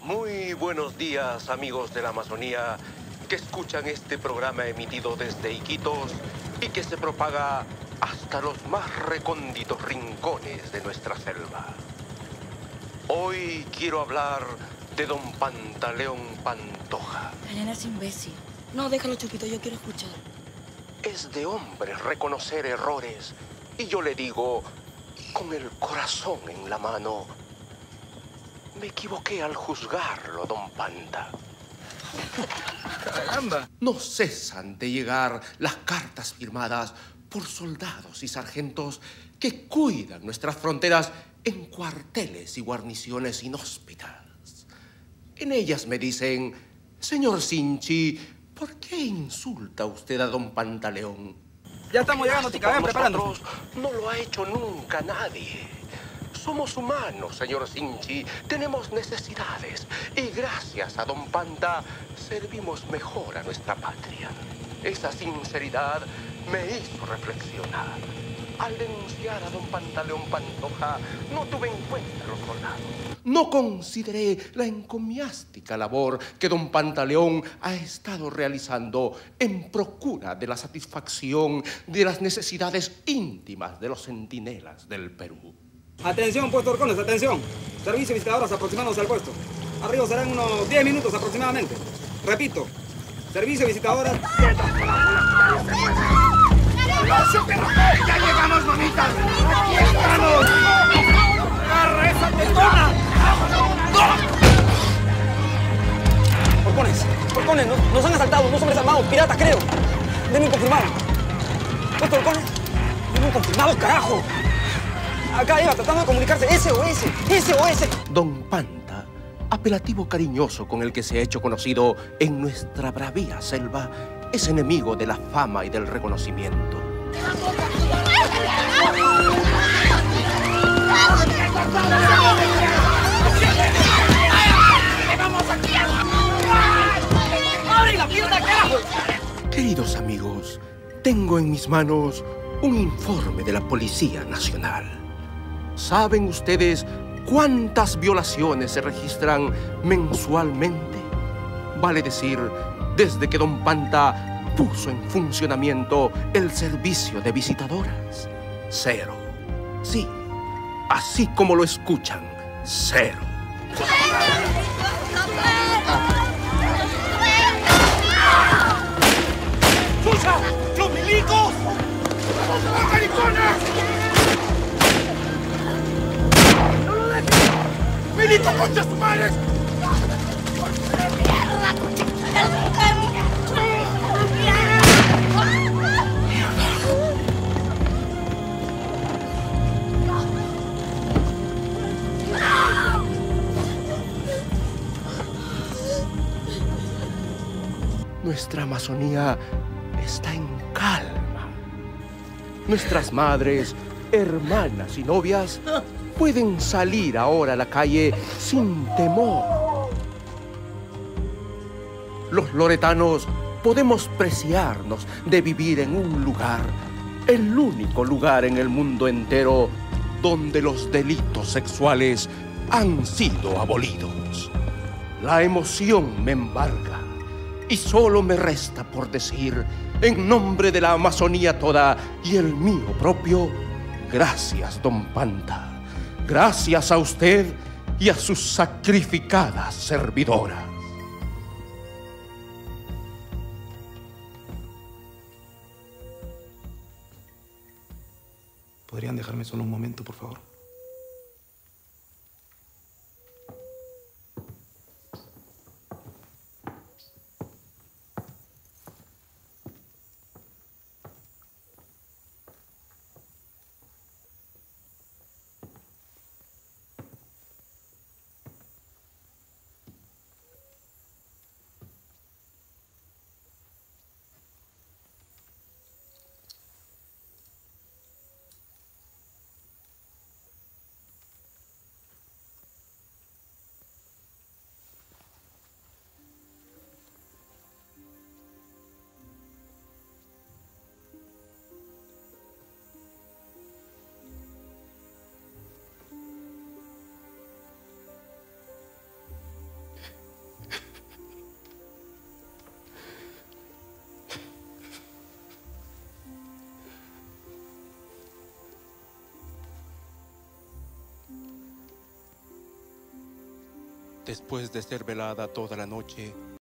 Muy buenos días, amigos de la Amazonía, que escuchan este programa emitido desde Iquitos y que se propaga hasta los más recónditos rincones de nuestra selva. Hoy quiero hablar de don Pantaleón Pantoja. Elena es imbécil. No, déjalo, Chupito, yo quiero escuchar. Es de hombres reconocer errores, y yo le digo, con el corazón en la mano, me equivoqué al juzgarlo, don Panta. ¡Caramba! No cesan de llegar las cartas firmadas por soldados y sargentos que cuidan nuestras fronteras en cuarteles y guarniciones inhóspitas. En ellas me dicen, señor Sinchi, ¿por qué insulta usted a don Pantaleón? Ya estamos llegando, tica, ven preparándonos. No lo ha hecho nunca nadie. Somos humanos, señor Sinchi. Tenemos necesidades. Y gracias a don Panta, servimos mejor a nuestra patria. Esa sinceridad me hizo reflexionar. Al denunciar a don Pantaleón Pantoja, no tuve en cuenta a los soldados. No consideré la encomiástica labor que don Pantaleón ha estado realizando en procura de la satisfacción de las necesidades íntimas de los centinelas del Perú. Atención, puesto Orcones, atención. Servicio de visitadoras aproximándose al puesto. Arriba serán unos 10 minutos aproximadamente. Repito, servicio de visitadoras... ¡Ya llegamos, mamitas! ¡Aquí estamos! ¡Agarra esa tetona! Orcones, nos han asaltado, unos hombres armados, piratas, creo. Deben confirmar. Puesto Orcones, deben confirmado, carajo. Acá iba tratando de comunicarse. SOS. Don Panta, apelativo cariñoso con el que se ha hecho conocido en nuestra bravía selva, es enemigo de la fama y del reconocimiento. Queridos amigos, tengo en mis manos un informe de la Policía Nacional. ¿Saben ustedes cuántas violaciones se registran mensualmente? Vale decir, desde que don Panta puso en funcionamiento el servicio de visitadoras. 0. Sí, así como lo escuchan, 0. ¡Chucha! ¡Los milicos! ¡Vamos a las mariconas! ¡No lo dejes! ¡Milico, concha su madre! Nuestra Amazonía está en calma. Nuestras madres, hermanas y novias pueden salir ahora a la calle sin temor. Los loretanos podemos preciarnos de vivir en un lugar, el único lugar en el mundo entero donde los delitos sexuales han sido abolidos. La emoción me embarga y solo me resta por decir, en nombre de la Amazonía toda y el mío propio, gracias, don Panta. Gracias a usted y a sus sacrificadas servidoras. ¿Podrían dejarme solo un momento, por favor? Después de ser velada toda la noche,